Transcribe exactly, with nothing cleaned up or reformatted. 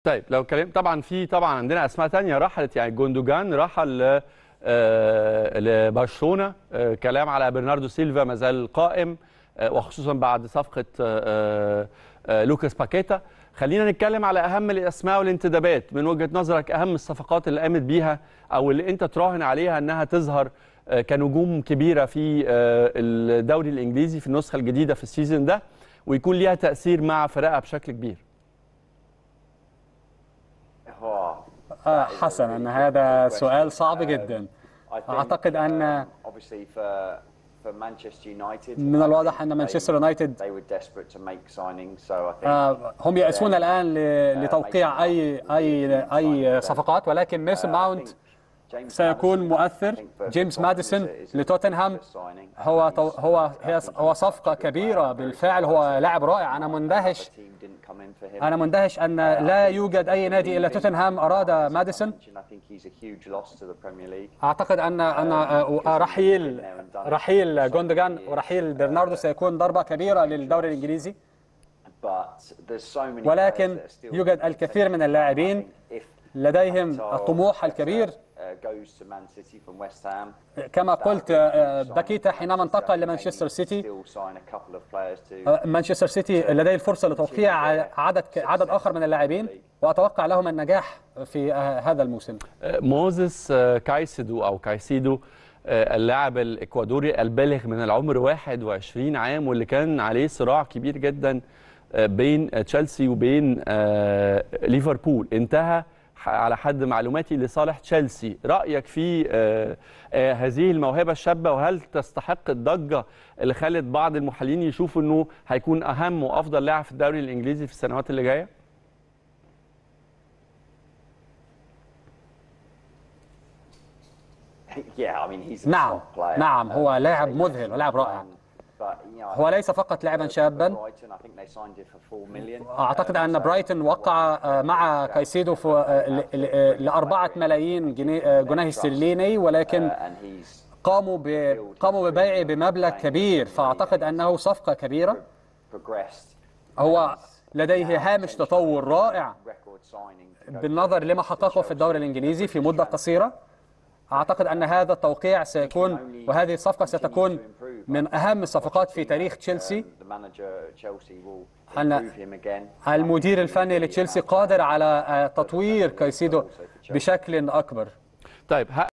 طيب لو كلام طبعا في طبعا عندنا اسماء ثانيه رحلت، يعني جوندوجان رحل ل آه لبرشلونه، آه كلام على برناردو سيلفا ما زال قائم، آه وخصوصا بعد صفقه آه آه لوكاس باكيتا. خلينا نتكلم على اهم الاسماء والانتدابات من وجهه نظرك، اهم الصفقات اللي قامت بيها او اللي انت تراهن عليها انها تظهر آه كنجوم كبيره في آه الدوري الانجليزي في النسخه الجديده في السيزون ده، ويكون ليها تاثير مع فرقها بشكل كبير. آه حسنا، هذا سؤال صعب جدا. أعتقد أن من الواضح أن مانشستر يونايتد آه هم يأسون الآن لتوقيع أي أي أي صفقات، ولكن ميسون ماونت سيكون مؤثر. جيمس ماديسون لتوتنهام هو هو هو صفقة كبيرة بالفعل، هو لاعب رائع. أنا مندهش أنا مندهش أن لا يوجد أي نادي إلا توتنهام أراد ماديسون. أعتقد أن أن رحيل رحيل جوندوجان ورحيل برناردو سيكون ضربة كبيرة للدوري الإنجليزي، ولكن يوجد الكثير من اللاعبين لديهم الطموح الكبير. كما قلت باكيتا حينما انتقل لمانشستر سيتي، مانشستر سيتي لديه الفرصة لتوقيع عدد عدد آخر من اللاعبين، وأتوقع لهم النجاح في هذا الموسم. موزيس كايسيدو أو كايسيدو، اللاعب الإكوادوري البالغ من العمر واحد وعشرين عام، واللي كان عليه صراع كبير جدا بين تشيلسي وبين ليفربول، انتهى على حد معلوماتي لصالح تشيلسي. رأيك في آه آه هذه الموهبة الشابة، وهل تستحق الضجة اللي خلت بعض المحللين يشوفوا انه هيكون اهم وافضل لاعب في الدوري الانجليزي في السنوات اللي جاية؟ نعم نعم هو لاعب مذهل ولاعب رائع. هو ليس فقط لاعبا شابا، أعتقد أن برايتون وقع مع كايسيدو في لأربعة ملايين جنيه استرليني، ولكن قاموا قاموا ببيعه بمبلغ كبير، فأعتقد أنه صفقة كبيرة. هو لديه هامش تطور رائع بالنظر لما حققه في الدوري الإنجليزي في مدة قصيرة. أعتقد أن هذا التوقيع سيكون وهذه الصفقة ستكون من أهم الصفقات في تاريخ تشيلسي. أن المدير الفني لتشيلسي قادر على تطوير كايسيدو بشكل أكبر. طيب